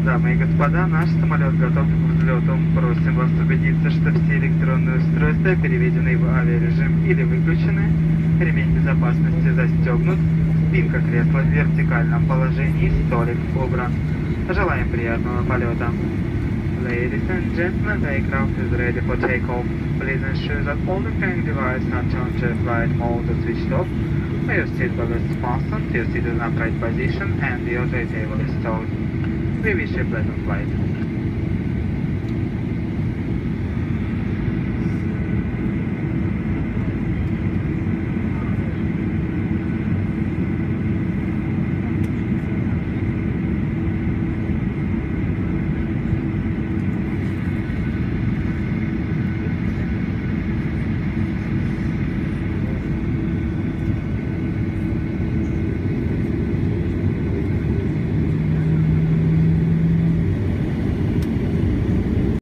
Дамы и господа, наш самолет готов к взлету. Просим вас убедиться, что все электронные устройства переведены в авиарежим или выключены, ремень безопасности застегнут, спинка кресла в вертикальном положении, столик убран. Желаем приятного полета. Ladies and gentlemen, the aircraft is ready for takeoff. Please ensure that all the carrying devices are turned to flight mode or switched off. Your seatbelt is fastened, your seat is in upright position, and your tray table is stowed. We wish you a pleasant flight.